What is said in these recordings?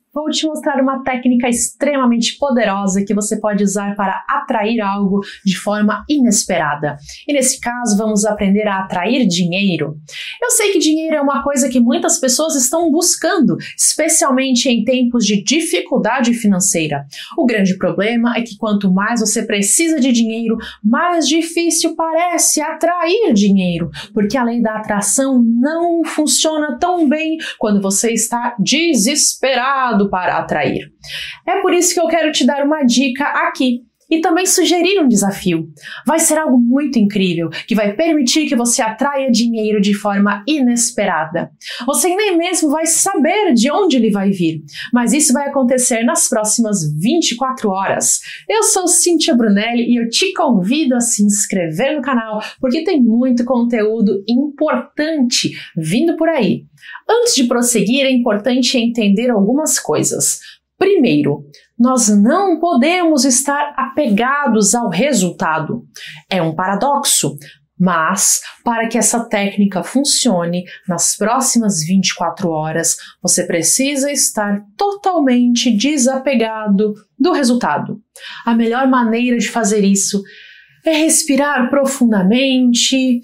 Vou te mostrar uma técnica extremamente poderosa que você pode usar para atrair algo de forma inesperada. E nesse caso, vamos aprender a atrair dinheiro. Eu sei que dinheiro é uma coisa que muitas pessoas estão buscando, especialmente em tempos de dificuldade financeira. O grande problema é que quanto mais você precisa de dinheiro, mais difícil parece atrair dinheiro, porque a lei da atração não funciona tão bem quando você está desesperado para atrair. É por isso que eu quero te dar uma dica aqui e também sugerir um desafio. Vai ser algo muito incrível que vai permitir que você atraia dinheiro de forma inesperada. Você nem mesmo vai saber de onde ele vai vir, mas isso vai acontecer nas próximas 24 horas. Eu sou Cíntia Brunelli e eu te convido a se inscrever no canal porque tem muito conteúdo importante vindo por aí. Antes de prosseguir, é importante entender algumas coisas. Primeiro, nós não podemos estar apegados ao resultado. É um paradoxo, mas para que essa técnica funcione nas próximas 24 horas, você precisa estar totalmente desapegado do resultado. A melhor maneira de fazer isso é respirar profundamente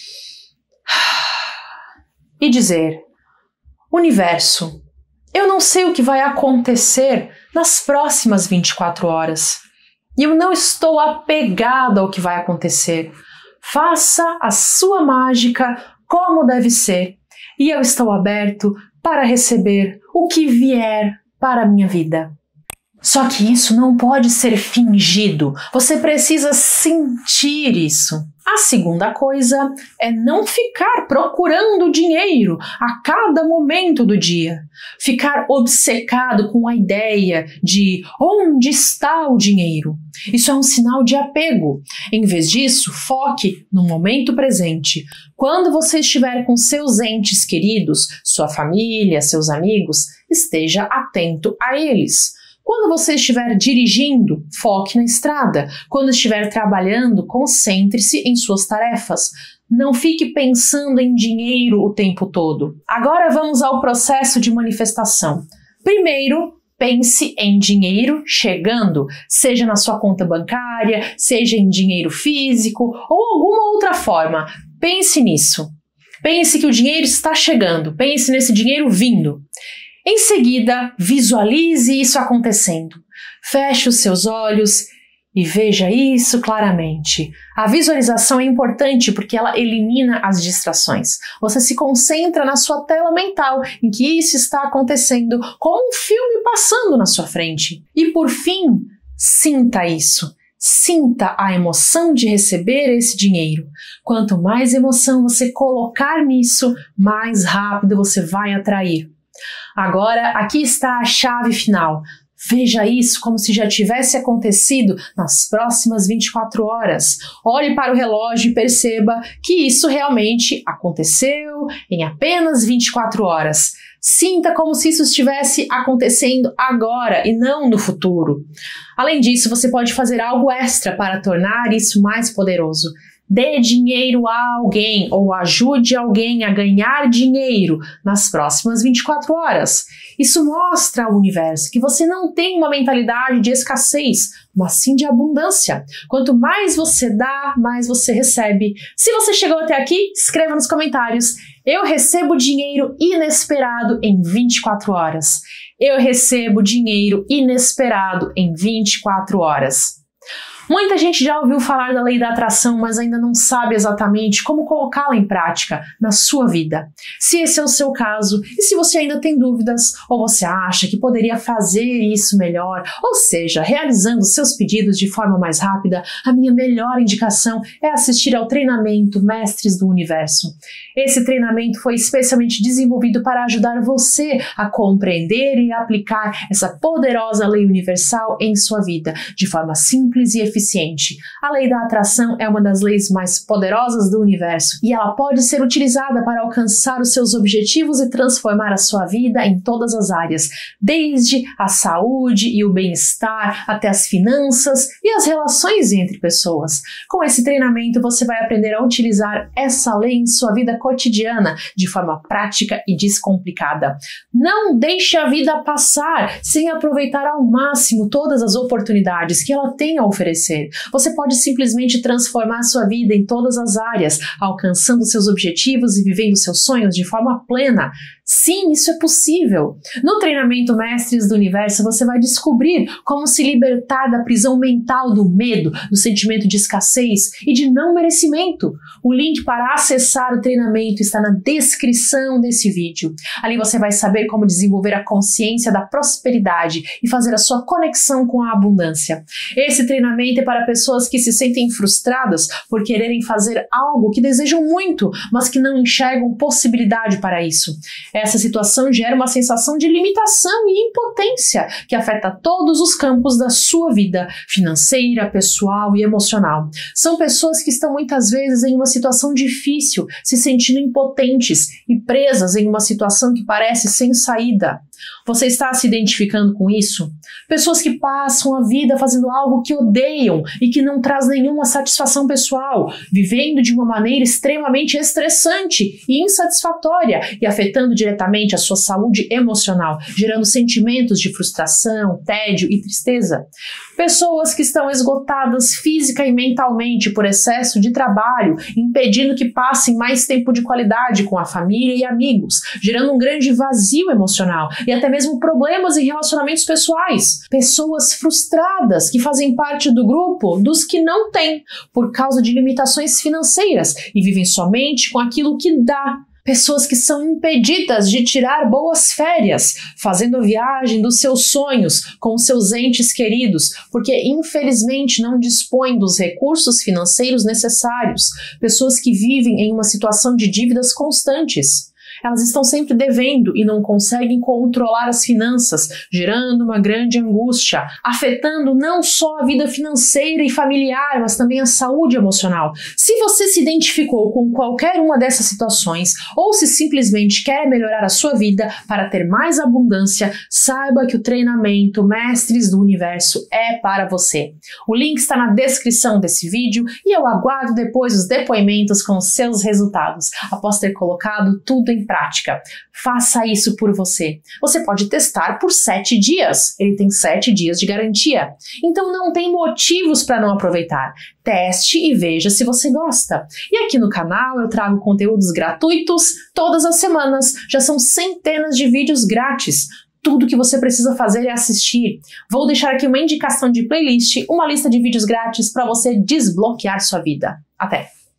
e dizer: Universo, eu não sei o que vai acontecer nas próximas 24 horas. E eu não estou apegado ao que vai acontecer. Faça a sua mágica como deve ser. E eu estou aberto para receber o que vier para a minha vida. Só que isso não pode ser fingido. Você precisa sentir isso. A segunda coisa é não ficar procurando dinheiro a cada momento do dia. Ficar obcecado com a ideia de onde está o dinheiro. Isso é um sinal de apego. Em vez disso, foque no momento presente. Quando você estiver com seus entes queridos, sua família, seus amigos, esteja atento a eles. Quando você estiver dirigindo, foque na estrada. Quando estiver trabalhando, concentre-se em suas tarefas. Não fique pensando em dinheiro o tempo todo. Agora vamos ao processo de manifestação. Primeiro, pense em dinheiro chegando, seja na sua conta bancária, seja em dinheiro físico ou alguma outra forma. Pense nisso. Pense que o dinheiro está chegando. Pense nesse dinheiro vindo. Em seguida, visualize isso acontecendo. Feche os seus olhos e veja isso claramente. A visualização é importante porque ela elimina as distrações. Você se concentra na sua tela mental, em que isso está acontecendo como um filme passando na sua frente. E por fim, sinta isso. Sinta a emoção de receber esse dinheiro. Quanto mais emoção você colocar nisso, mais rápido você vai atrair. Agora, aqui está a chave final. Veja isso como se já tivesse acontecido nas próximas 24 horas. Olhe para o relógio e perceba que isso realmente aconteceu em apenas 24 horas. Sinta como se isso estivesse acontecendo agora e não no futuro. Além disso, você pode fazer algo extra para tornar isso mais poderoso. Dê dinheiro a alguém ou ajude alguém a ganhar dinheiro nas próximas 24 horas. Isso mostra ao universo que você não tem uma mentalidade de escassez, mas sim de abundância. Quanto mais você dá, mais você recebe. Se você chegou até aqui, escreva nos comentários: eu recebo dinheiro inesperado em 24 horas. Eu recebo dinheiro inesperado em 24 horas. Muita gente já ouviu falar da lei da atração, mas ainda não sabe exatamente como colocá-la em prática na sua vida. Se esse é o seu caso, e se você ainda tem dúvidas, ou você acha que poderia fazer isso melhor, ou seja, realizando seus pedidos de forma mais rápida, a minha melhor indicação é assistir ao treinamento Mestres do Universo. Esse treinamento foi especialmente desenvolvido para ajudar você a compreender e aplicar essa poderosa lei universal em sua vida, de forma simples e eficaz. eficiente. A lei da atração é uma das leis mais poderosas do universo e ela pode ser utilizada para alcançar os seus objetivos e transformar a sua vida em todas as áreas, desde a saúde e o bem-estar até as finanças e as relações entre pessoas. Com esse treinamento, você vai aprender a utilizar essa lei em sua vida cotidiana de forma prática e descomplicada. Não deixe a vida passar sem aproveitar ao máximo todas as oportunidades que ela tem a oferecer. Você pode simplesmente transformar sua vida em todas as áreas, alcançando seus objetivos e vivendo seus sonhos de forma plena. Sim, isso é possível. No treinamento Mestres do Universo, você vai descobrir como se libertar da prisão mental do medo, do sentimento de escassez e de não merecimento. O link para acessar o treinamento está na descrição desse vídeo. Ali você vai saber como desenvolver a consciência da prosperidade e fazer a sua conexão com a abundância. Esse treinamento é para pessoas que se sentem frustradas por quererem fazer algo que desejam muito, mas que não enxergam possibilidade para isso. Essa situação gera uma sensação de limitação e impotência que afeta todos os campos da sua vida, financeira, pessoal e emocional. São pessoas que estão muitas vezes em uma situação difícil, se sentindo impotentes e presas em uma situação que parece sem saída. Você está se identificando com isso? Pessoas que passam a vida fazendo algo que odeiam e que não traz nenhuma satisfação pessoal, vivendo de uma maneira extremamente estressante e insatisfatória e afetando diretamente a sua saúde emocional, gerando sentimentos de frustração, tédio e tristeza. Pessoas que estão esgotadas física e mentalmente por excesso de trabalho, impedindo que passem mais tempo de qualidade com a família e amigos, gerando um grande vazio emocional e até mesmo problemas em relacionamentos pessoais. Pessoas frustradas que fazem parte do grupo dos que não têm, por causa de limitações financeiras e vivem somente com aquilo que dá. Pessoas que são impedidas de tirar boas férias, fazendo a viagem dos seus sonhos com seus entes queridos, porque infelizmente não dispõem dos recursos financeiros necessários. Pessoas que vivem em uma situação de dívidas constantes. Elas estão sempre devendo e não conseguem controlar as finanças, gerando uma grande angústia, afetando não só a vida financeira e familiar, mas também a saúde emocional. Se você se identificou com qualquer uma dessas situações ou se simplesmente quer melhorar a sua vida para ter mais abundância, saiba que o treinamento Mestres do Universo é para você. O link está na descrição desse vídeo e eu aguardo depois os depoimentos com os seus resultados, após ter colocado tudo em prática. Faça isso por você. Você pode testar por 7 dias. Ele tem 7 dias de garantia. Então não tem motivos para não aproveitar. Teste e veja se você gosta. E aqui no canal eu trago conteúdos gratuitos todas as semanas. Já são centenas de vídeos grátis. Tudo que você precisa fazer é assistir. Vou deixar aqui uma indicação de playlist, uma lista de vídeos grátis para você desbloquear sua vida. Até!